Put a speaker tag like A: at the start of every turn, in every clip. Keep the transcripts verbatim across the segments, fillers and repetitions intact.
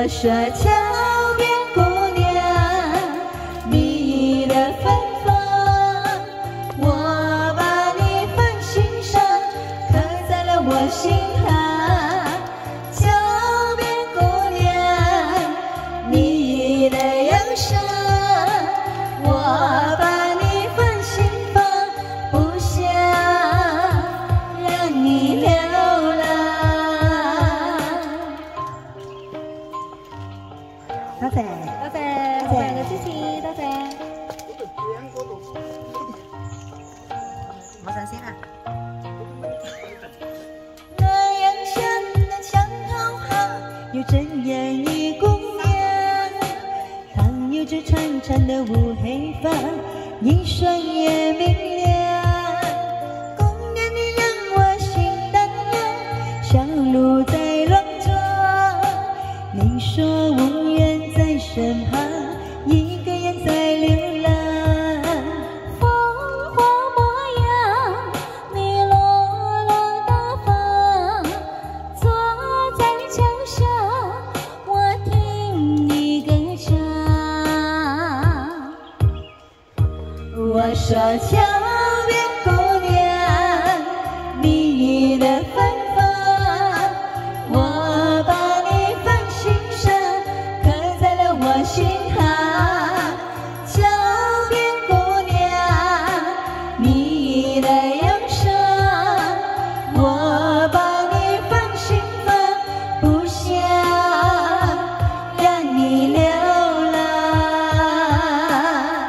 A: 我说桥边姑娘，你的芬芳，我把你放心上，刻在了我心坎。桥边姑娘，你的忧伤，我把你放心房，不想让你流多謝，多謝，好朋友嘅支持，多謝。我想先啊。那樣香的牆頭旁，有這樣一姑娘，她有着長長的烏黑髮，一雙眼明亮。姑娘你讓我心蕩漾，小鹿在亂撞，你說無緣在身旁，一個人在流浪。風華模樣，你落落大方，坐在橋下，我聽你歌唱。我說橋邊姑娘，你的芬芳，我把你放心上，刻在了我心坎。橋邊姑娘，你的憂傷，我把你放心房，不想讓你流浪。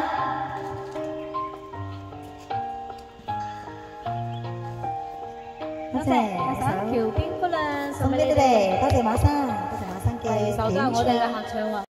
A: 多謝，
B: 橋邊姑娘
A: 送俾你哋，多謝馬生，多謝馬生嘅
B: 受到我哋嘅合唱喎。